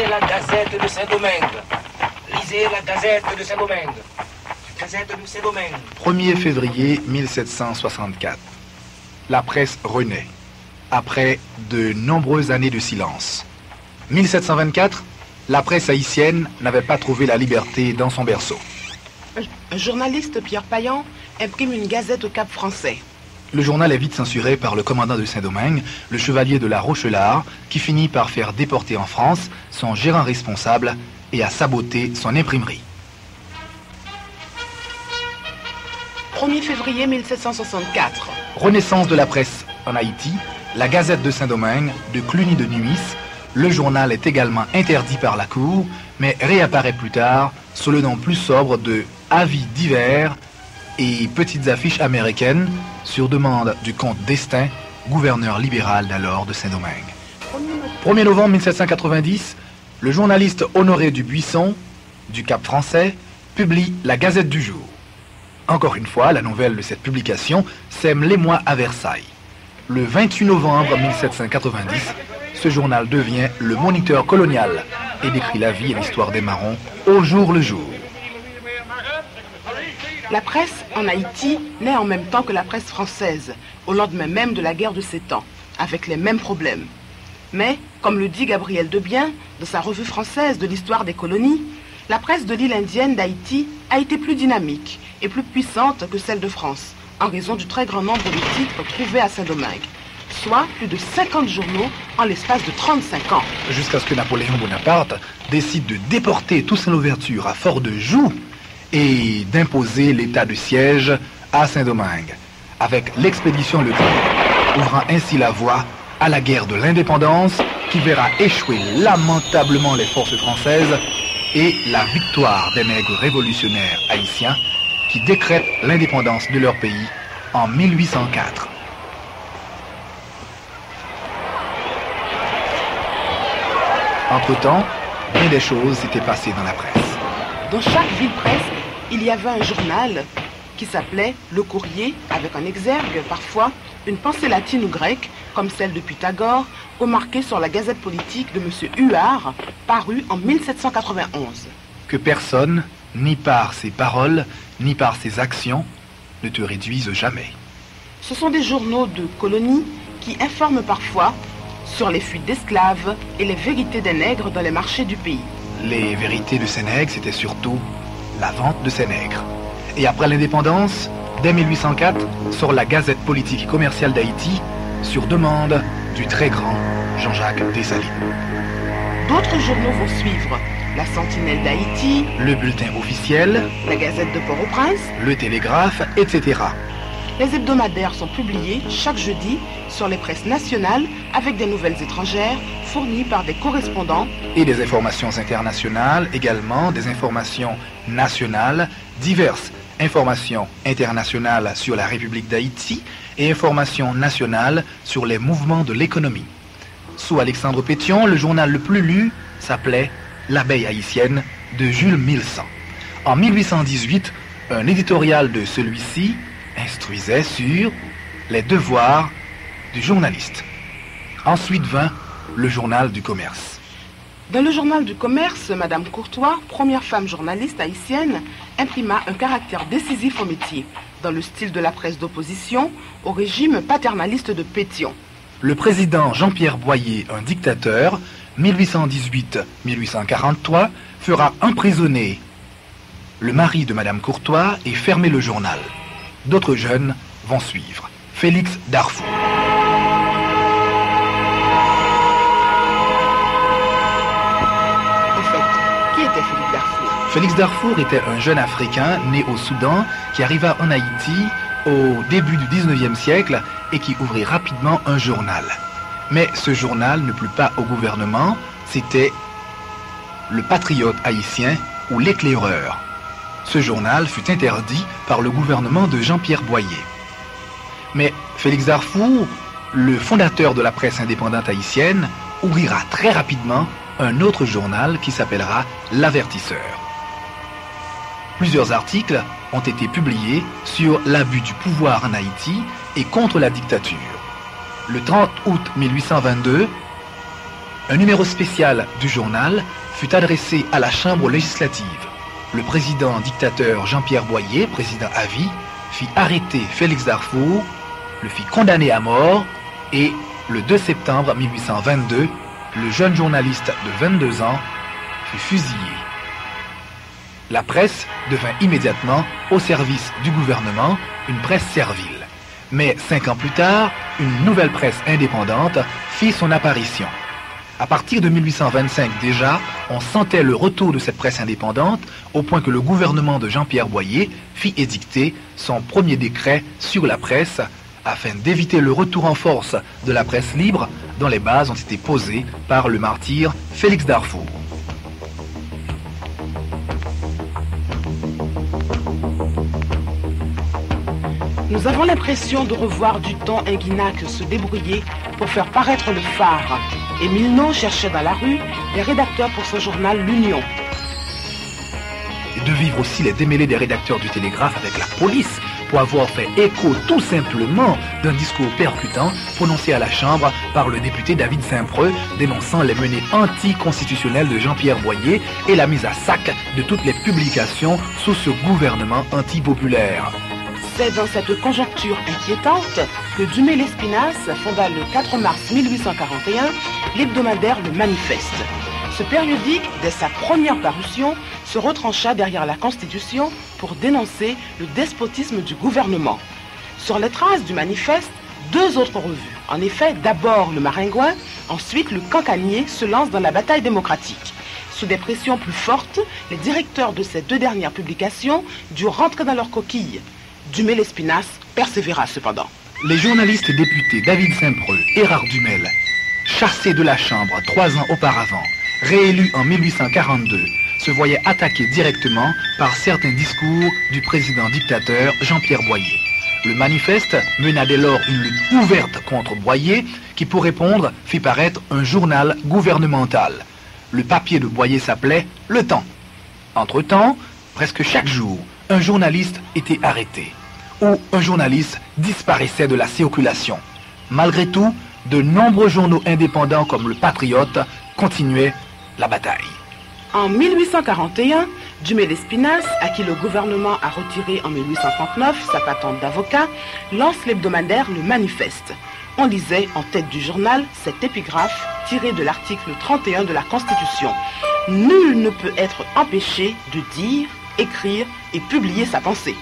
Lisez la Gazette de Saint-Domingue. Lisez la Gazette de Saint-Domingue. Gazette de Saint-Domingue. 1er février 1764. La presse renaît, après de nombreuses années de silence. 1724, la presse haïtienne n'avait pas trouvé la liberté dans son berceau. Un journaliste, Pierre Payan, imprime une gazette au Cap français. Le journal est vite censuré par le commandant de Saint-Domingue, le chevalier de la Rochelaure, qui finit par faire déporter en France son gérant responsable et à saboter son imprimerie. 1er février 1764. Renaissance de la presse en Haïti, la Gazette de Saint-Domingue, de Cluny de Nuis. Le journal est également interdit par la Cour, mais réapparaît plus tard sous le nom plus sobre de Avis divers et petites affiches américaines sur demande du comte d'Estaing, gouverneur libéral d'alors de Saint-Domingue. 1er novembre 1790, le journaliste Honoré Dubuisson, du Cap français, publie la Gazette du jour. Encore une fois, la nouvelle de cette publication sème l'émoi à Versailles. Le 28 novembre 1790, ce journal devient le Moniteur colonial et décrit la vie et l'histoire des Marrons au jour le jour. La presse en Haïti naît en même temps que la presse française, au lendemain même de la guerre de 7 ans, avec les mêmes problèmes. Mais, comme le dit Gabriel Debien, dans sa revue française de l'histoire des colonies, la presse de l'île indienne d'Haïti a été plus dynamique et plus puissante que celle de France, en raison du très grand nombre de titres trouvés à Saint-Domingue, soit plus de 50 journaux en l'espace de 35 ans. Jusqu'à ce que Napoléon Bonaparte décide de déporter Toussaint Louverture à Fort-de-Joux et d'imposer l'état de siège à Saint-Domingue, avec l'expédition Leclerc, ouvrant ainsi la voie à la guerre de l'indépendance qui verra échouer lamentablement les forces françaises et la victoire des nègres révolutionnaires haïtiens qui décrètent l'indépendance de leur pays en 1804. Entre-temps, bien des choses s'étaient passées dans la presse. Dans chaque ville-presse, il y avait un journal qui s'appelait Le Courrier, avec en exergue parfois une pensée latine ou grecque, comme celle de Pythagore, remarquée sur la Gazette politique de M. Huard, parue en 1791. Que personne, ni par ses paroles, ni par ses actions, ne te réduise jamais. Ce sont des journaux de colonies qui informent parfois sur les fuites d'esclaves et les vérités des nègres dans les marchés du pays. Les vérités de ces nègres, c'était surtout la vente de ces nègres. Et après l'indépendance, dès 1804, sort la Gazette politique et commerciale d'Haïti, sur demande du très grand Jean-Jacques Dessalines. D'autres journaux vont suivre. La Sentinelle d'Haïti, le Bulletin officiel, la Gazette de Port-au-Prince, le Télégraphe, etc. Les hebdomadaires sont publiés chaque jeudi sur les presses nationales avec des nouvelles étrangères fournies par des correspondants et des informations internationales, également des informations nationales diverses. Informations internationales sur la République d'Haïti et informations nationales sur les mouvements de l'économie. Sous Alexandre Pétion, le journal le plus lu s'appelait L'Abeille haïtienne de Jules Milsan. En 1818, un éditorial de celui-ci instruisait sur les devoirs du journaliste. Ensuite vint le journal du commerce. Dans le journal du commerce, Madame Courtois, première femme journaliste haïtienne, imprima un caractère décisif au métier, dans le style de la presse d'opposition au régime paternaliste de Pétion. Le président Jean-Pierre Boyer, un dictateur, 1818-1843, fera emprisonner le mari de Madame Courtois et fermer le journal. D'autres jeunes vont suivre. Félix Darfour. En fait, qui était Félix Darfour? Félix Darfour était un jeune Africain né au Soudan qui arriva en Haïti au début du 19e siècle et qui ouvrit rapidement un journal. Mais ce journal ne plut pas au gouvernement, c'était le Patriote haïtien ou l'Éclaireur. Ce journal fut interdit par le gouvernement de Jean-Pierre Boyer. Mais Félix Darfour, le fondateur de la presse indépendante haïtienne, ouvrira très rapidement un autre journal qui s'appellera L'Avertisseur. Plusieurs articles ont été publiés sur l'abus du pouvoir en Haïti et contre la dictature. Le 30 août 1822, Un numéro spécial du journal fut adressé à la Chambre législative. Le président dictateur Jean-Pierre Boyer, président à vie, fit arrêter Félix Darfour, le fit condamner à mort et, le 2 septembre 1822, le jeune journaliste de 22 ans fut fusillé. La presse devint immédiatement, au service du gouvernement, une presse servile. Mais 5 ans plus tard, une nouvelle presse indépendante fit son apparition. À partir de 1825 déjà, on sentait le retour de cette presse indépendante au point que le gouvernement de Jean-Pierre Boyer fit édicter son premier décret sur la presse afin d'éviter le retour en force de la presse libre dont les bases ont été posées par le martyr Félix Darfour. Nous avons l'impression de revoir Duton et Guinac se débrouiller pour faire paraître le phare. Et Milneau cherchait dans la rue les rédacteurs pour ce journal L'Union. Et de vivre aussi les démêlés des rédacteurs du Télégraphe avec la police pour avoir fait écho tout simplement d'un discours percutant prononcé à la Chambre par le député David Saint-Preux dénonçant les menées anticonstitutionnelles de Jean-Pierre Boyer et la mise à sac de toutes les publications sous ce gouvernement antipopulaire. C'est dans cette conjoncture inquiétante que Dumay-Lespinasse fonda le 4 mars 1841 l'hebdomadaire Le Manifeste. Ce périodique, dès sa première parution, se retrancha derrière la Constitution pour dénoncer le despotisme du gouvernement. Sur les traces du Manifeste, 2 autres revues. En effet, d'abord le Maringouin, ensuite le Cancanier se lance dans la bataille démocratique. Sous des pressions plus fortes, les directeurs de ces 2 dernières publications durent rentrer dans leur coquille. Dumay-Lespinasse persévéra cependant. Les journalistes et députés David Saint-Preux et Érard Dumel, chassés de la Chambre 3 ans auparavant, réélus en 1842, se voyaient attaqués directement par certains discours du président dictateur Jean-Pierre Boyer. Le Manifeste mena dès lors une lutte ouverte contre Boyer qui, pour répondre, fit paraître un journal gouvernemental. Le papier de Boyer s'appelait Le Temps. Entre-temps, presque chaque jour, un journaliste était arrêté ou un journaliste disparaissait de la circulation. Malgré tout, de nombreux journaux indépendants comme Le Patriote continuaient la bataille. En 1841, Dumay-Lespinasse, à qui le gouvernement a retiré en 1839 sa patente d'avocat, lance l'hebdomadaire Le Manifeste. On lisait en tête du journal cette épigraphe tirée de l'article 31 de la Constitution. Nul ne peut être empêché de dire, écrire et publier sa pensée.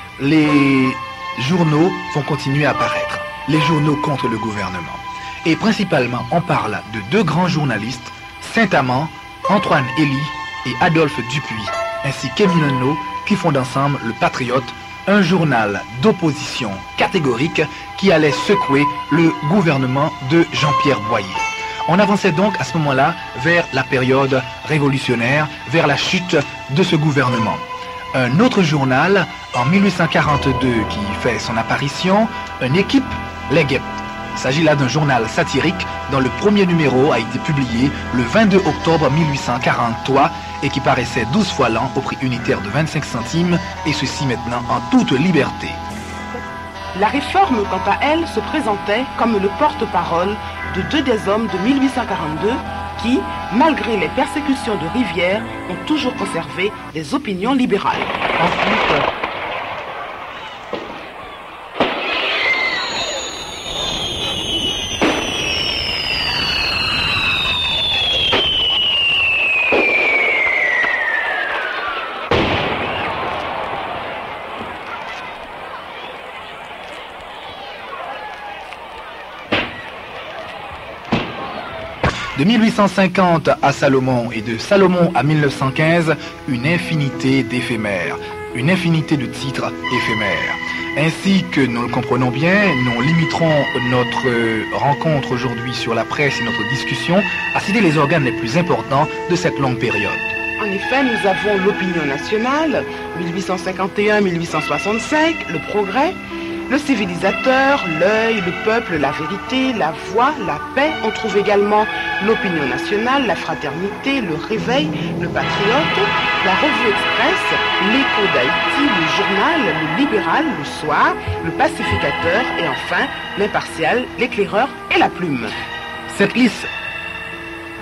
Les journaux vont continuer à apparaître, les journaux contre le gouvernement. Et principalement, on parle de 2 grands journalistes, Saint-Amand, Antoine Elie et Adolphe Dupuis, ainsi qu'Émile qui fondent ensemble Le Patriote, un journal d'opposition catégorique qui allait secouer le gouvernement de Jean-Pierre Boyer. On avançait donc à ce moment-là vers la période révolutionnaire, vers la chute de ce gouvernement. Un autre journal, en 1842, qui fait son apparition, une équipe, Les Guêpes. Il s'agit là d'un journal satirique dont le premier numéro a été publié le 22 octobre 1843 et qui paraissait 12 fois l'an au prix unitaire de 25 centimes, et ceci maintenant en toute liberté. La Réforme, quant à elle, se présentait comme le porte-parole de 2 des hommes de 1842 qui, malgré les persécutions de Rivière, ont toujours conservé des opinions libérales. Ensuite, de 1850 à Salomon et de Salomon à 1915, une infinité d'éphémères, une infinité de titres éphémères. Ainsi que nous le comprenons bien, nous limiterons notre rencontre aujourd'hui sur la presse et notre discussion à citer les organes les plus importants de cette longue période. En effet, nous avons l'opinion nationale, 1851-1865, le progrès, le civilisateur, l'œil, le peuple, la vérité, la voix, la paix. On trouve également l'opinion nationale, la fraternité, le réveil, le patriote, la revue express, l'écho d'Haïti, le journal, le libéral, le soir, le pacificateur et enfin l'impartial, l'éclaireur et la plume. Cette liste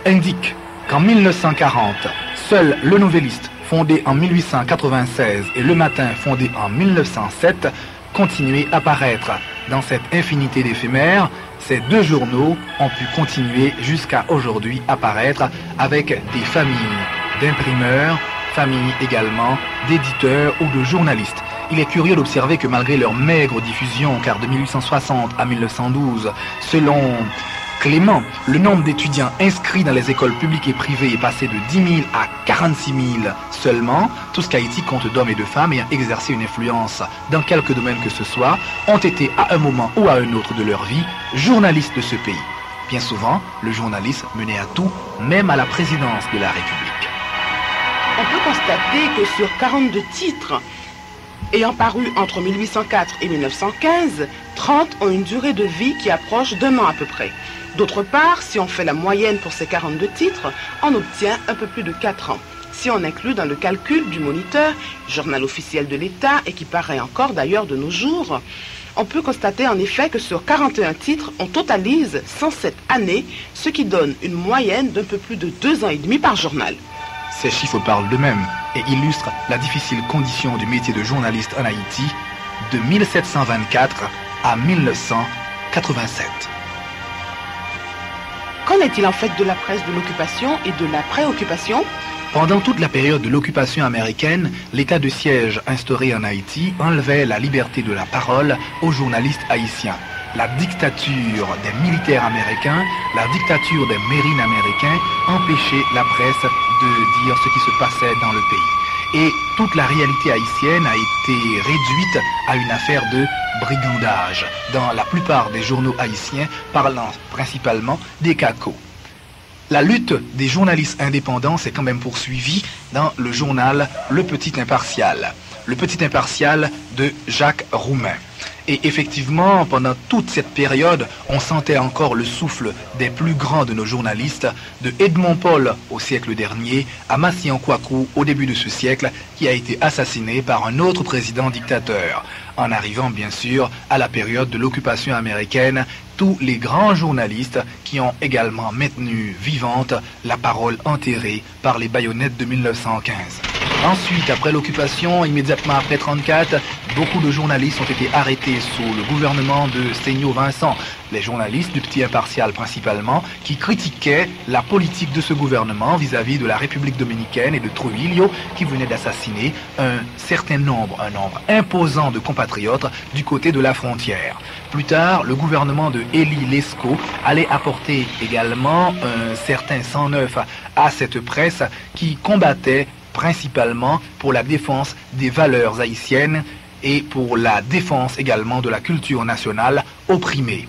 indique qu'en 1940, seul Le Nouvelliste, fondé en 1896, et Le Matin, fondé en 1907, continuaient à paraître. Dans cette infinité d'éphémères, ces deux journaux ont pu continuer jusqu'à aujourd'hui à paraître avec des familles d'imprimeurs, familles également d'éditeurs ou de journalistes. Il est curieux d'observer que malgré leur maigre diffusion, car de 1860 à 1912, selon Clément, le nombre d'étudiants inscrits dans les écoles publiques et privées est passé de 10 000 à 46 000 seulement. Tout ce qu'Haïti compte d'hommes et de femmes ayant exercé une influence dans quelque domaine que ce soit ont été à un moment ou à un autre de leur vie journalistes de ce pays. Bien souvent, le journalisme menait à tout, même à la présidence de la République. On peut constater que sur 42 titres ayant paru entre 1804 et 1915, 30 ont une durée de vie qui approche d'1 an à peu près. D'autre part, si on fait la moyenne pour ces 42 titres, on obtient un peu plus de 4 ans. Si on inclut dans le calcul du Moniteur, journal officiel de l'État et qui paraît encore d'ailleurs de nos jours, on peut constater en effet que sur 41 titres, on totalise 107 années, ce qui donne une moyenne d'un peu plus de 2 ans et demi par journal. Ces chiffres parlent d'eux-mêmes et illustrent la difficile condition du métier de journaliste en Haïti de 1724 à 1987. Qu'en est-il en fait de la presse de l'occupation et de la préoccupation ? Pendant toute la période de l'occupation américaine, l'état de siège instauré en Haïti enlevait la liberté de la parole aux journalistes haïtiens. La dictature des militaires américains, la dictature des marines américains empêchaient la presse de dire ce qui se passait dans le pays. Et toute la réalité haïtienne a été réduite à une affaire de brigandage dans la plupart des journaux haïtiens parlant principalement des cacos. La lutte des journalistes indépendants s'est quand même poursuivie dans le journal Le Petit Impartial. Le Petit Impartial de Jacques Roumain. Et effectivement, pendant toute cette période, on sentait encore le souffle des plus grands de nos journalistes, de Edmond Paul au siècle dernier, à Massian Kouakou au début de ce siècle, qui a été assassiné par un autre président dictateur. En arrivant bien sûr à la période de l'occupation américaine, tous les grands journalistes qui ont également maintenu vivante la parole enterrée par les baïonnettes de 1915. Ensuite, après l'occupation, immédiatement après 1934, beaucoup de journalistes ont été arrêtés sous le gouvernement de Seigno Vincent. Les journalistes du Petit Impartial principalement, qui critiquaient la politique de ce gouvernement vis-à-vis de la République dominicaine et de Trujillo, qui venait d'assassiner un nombre imposant de compatriotes du côté de la frontière. Plus tard, le gouvernement de Élie Lescaut allait apporter également un certain sang neuf à cette presse qui combattait principalement pour la défense des valeurs haïtiennes et pour la défense également de la culture nationale opprimée.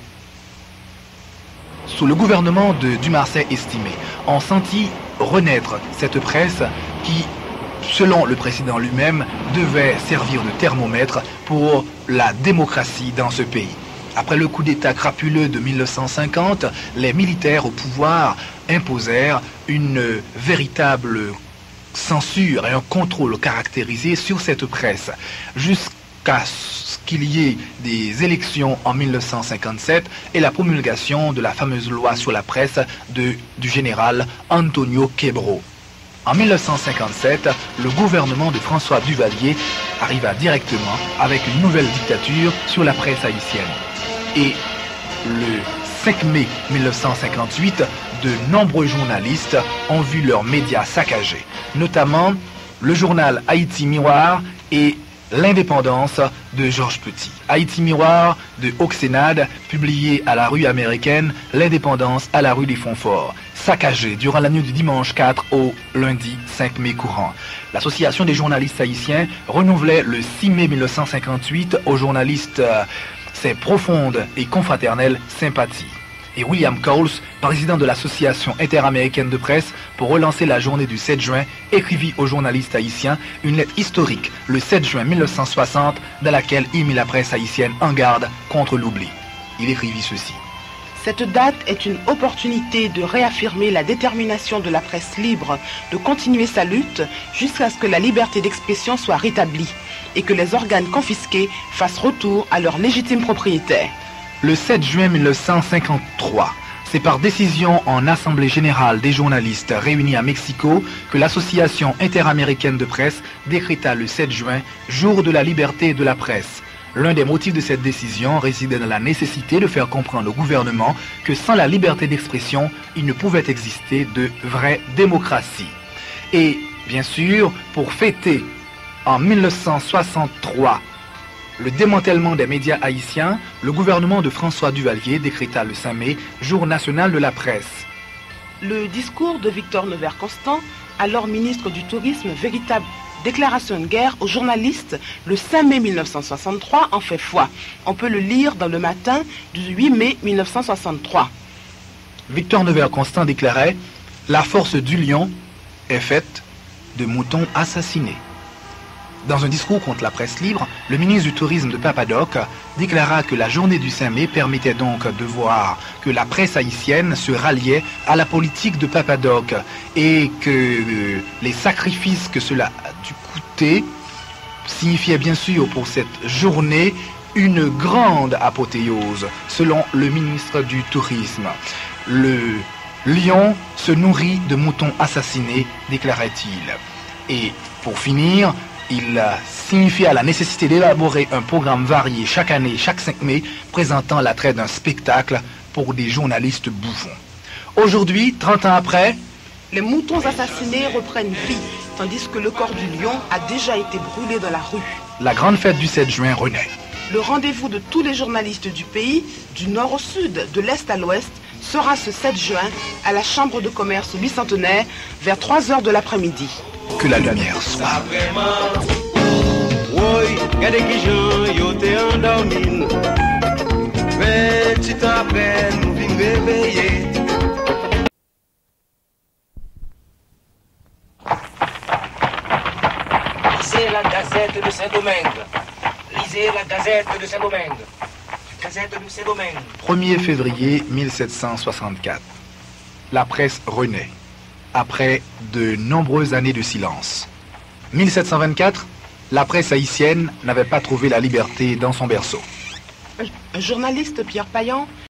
Sous le gouvernement de Dumarsais estimé, on sentit renaître cette presse qui, selon le président lui-même, devait servir de thermomètre pour la démocratie dans ce pays. Après le coup d'État crapuleux de 1950, les militaires au pouvoir imposèrent une véritable censure et un contrôle caractérisé sur cette presse, jusqu'à ce qu'il y ait des élections en 1957 et la promulgation de la fameuse loi sur la presse du général Antonio Quebro. En 1957, le gouvernement de François Duvalier arriva directement avec une nouvelle dictature sur la presse haïtienne. Et le 5 mai 1958, de nombreux journalistes ont vu leurs médias saccagés, notamment le journal Haïti Miroir et L'Indépendance de Georges Petit. Haïti Miroir de Oxenade, publié à la rue américaine, L'Indépendance à la rue des Fonforts, saccagé durant la nuit du dimanche 4 au lundi 5 mai courant. L'Association des journalistes haïtiens renouvelait le 6 mai 1958 aux journalistes ses profondes et confraternelles sympathies. Et William Coles, président de l'Association interaméricaine de presse, pour relancer la journée du 7 juin, écrivit aux journalistes haïtiens une lettre historique le 7 juin 1960 dans laquelle il mit la presse haïtienne en garde contre l'oubli. Il écrivit ceci. Cette date est une opportunité de réaffirmer la détermination de la presse libre de continuer sa lutte jusqu'à ce que la liberté d'expression soit rétablie et que les organes confisqués fassent retour à leurs légitimes propriétaires. Le 7 juin 1953, C'est par décision en Assemblée générale des journalistes réunis à Mexico que l'Association interaméricaine de presse décréta le 7 juin, jour de la liberté de la presse. L'un des motifs de cette décision résidait dans la nécessité de faire comprendre au gouvernement que sans la liberté d'expression, il ne pouvait exister de vraie démocratie. Et, bien sûr, pour fêter en 1963 le démantèlement des médias haïtiens, le gouvernement de François Duvalier décréta le 5 mai jour national de la presse. Le discours de Victor Nevers-Constant, alors ministre du Tourisme, véritable déclaration de guerre aux journalistes, le 5 mai 1963 en fait foi. On peut le lire dans le matin du 8 mai 1963. Victor Nevers-Constant déclarait « La force du lion est faite de moutons assassinés ». Dans un discours contre la presse libre, le ministre du Tourisme de Papadoc déclara que la journée du 5 mai permettait donc de voir que la presse haïtienne se ralliait à la politique de Papadoc et que les sacrifices que cela a dû coûter signifiaient bien sûr pour cette journée une grande apothéose, selon le ministre du Tourisme. Le lion se nourrit de moutons assassinés, déclarait-il. Et pour finir, il signifia la nécessité d'élaborer un programme varié chaque année, chaque 5 mai, présentant l'attrait d'un spectacle pour des journalistes bouffons. Aujourd'hui, 30 ans après, les moutons assassinés reprennent vie, tandis que le corps du lion a déjà été brûlé dans la rue. La grande fête du 7 juin renaît. Le rendez-vous de tous les journalistes du pays, du nord au sud, de l'est à l'ouest, sera ce 7 juin à la Chambre de commerce bicentenaire vers 3 h de l'après-midi. Que la lumière soit. Lisez la Gazette de Saint-Domingue. Lisez la Gazette de Saint-Domingue. Gazette de Saint-Domingue. 1er février 1764. La presse renaît, après de nombreuses années de silence. 1724, la presse haïtienne n'avait pas trouvé la liberté dans son berceau. Un journaliste, Pierre Payan,